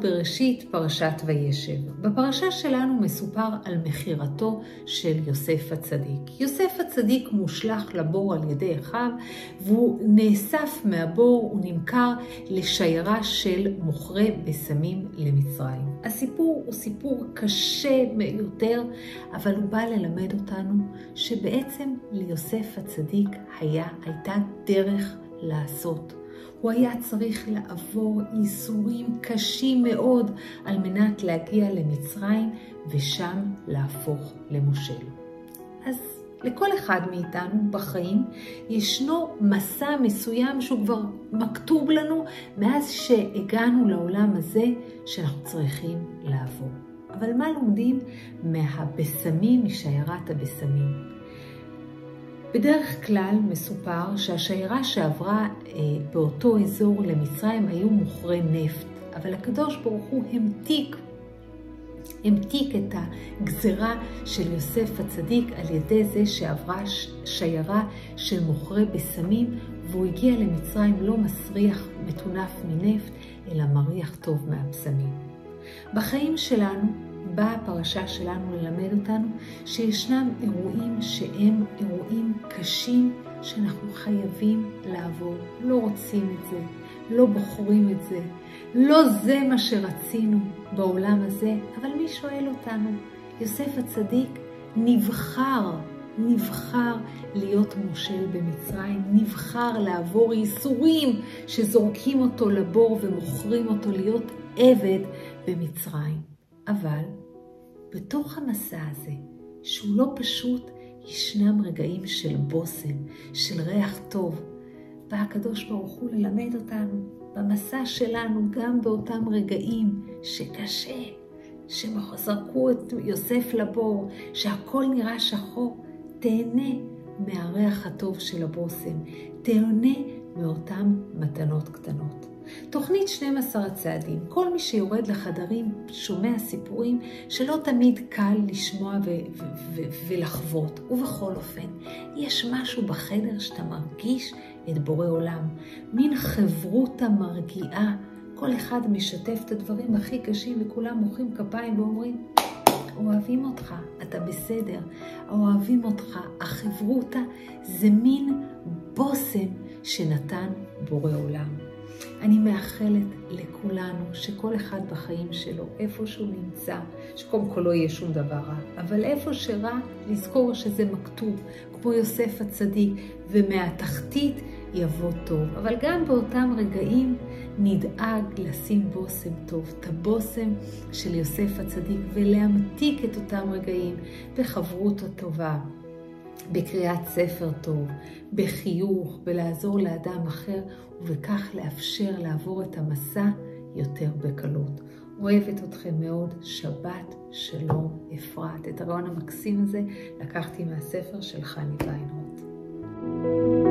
בראשית פרשת וישב. בפרשה שלנו מסופר על מכירתו של יוסף הצדיק. יוסף הצדיק מושלך לבור על ידי אחיו, והוא נאסף מהבור, הוא נמכר לשיירה של מוכרי בשמים למצרים. הסיפור הוא סיפור קשה יותר, אבל הוא בא ללמד אותנו שבעצם ליוסף הצדיק הייתה דרך לעשות. הוא היה צריך לעבור ייסורים קשים מאוד על מנת להגיע למצרים ושם להפוך למושל. אז לכל אחד מאיתנו בחיים ישנו מסע מסוים שהוא כבר מכתוב לנו מאז שהגענו לעולם הזה שאנחנו צריכים לעבור. אבל מה לומדים מהבשמים, משיירת הבשמים? בדרך כלל מסופר שהשיירה שעברה באותו אזור למצרים היו מוכרי נפט, אבל הקדוש ברוך הוא המתיק את הגזרה של יוסף הצדיק על ידי זה שעברה שיירה של מוכרי בשמים, והוא הגיע למצרים לא מסריח מטונף מנפט, אלא מריח טוב מהבשמים. בחיים שלנו, באה הפרשה שלנו ללמד אותנו שישנם אירועים שהם אירועים קשים שאנחנו חייבים לעבור. לא רוצים את זה, לא בוחרים את זה, לא זה מה שרצינו בעולם הזה, אבל מי שואל אותנו? יוסף הצדיק נבחר להיות מושל במצרים, נבחר לעבור ייסורים שזורקים אותו לבור ומוכרים אותו להיות עבד במצרים. אבל בתוך המסע הזה, שהוא לא פשוט, ישנם רגעים של בושם, של ריח טוב. בא הקדוש ברוך הוא ללמד אותנו במסע שלנו, גם באותם רגעים שקשה, שזרקו את יוסף לבור, שהכל נראה שחור, תהנה מהריח הטוב של הבושם, תהנה מאותם מתנות קטנות. תוכנית 12 הצעדים. כל מי שיורד לחדרים שומע סיפורים שלא תמיד קל לשמוע ולחוות. ובכל אופן, יש משהו בחדר שאתה מרגיש את בורא עולם. מין חברות המרגיעה. כל אחד משתף את הדברים הכי קשים וכולם מוחאים כפיים ואומרים, אוהבים אותך, אתה בסדר, אוהבים אותך. החברותה זה מין בושם שנתן בורא עולם. אני מאחלת לכולנו שכל אחד בחיים שלו, איפה שהוא נמצא, שקודם כל לא יהיה שום דבר רע, אבל איפה שרע, לזכור שזה מכתוב, כמו יוסף הצדיק, ומהתחתית יבוא טוב. אבל גם באותם רגעים נדאג לשים בושם טוב, את הבושם של יוסף הצדיק, ולהמתיק את אותם רגעים בחברות הטובה, בקריאת ספר טוב, בחיוך, בלעזור לאדם אחר, ובכך לאפשר לעבור את המסע יותר בקלות. אוהבת אתכם מאוד, שבת שלום אפרת. את הרעיון המקסים הזה לקחתי מהספר של חני ויינרוט.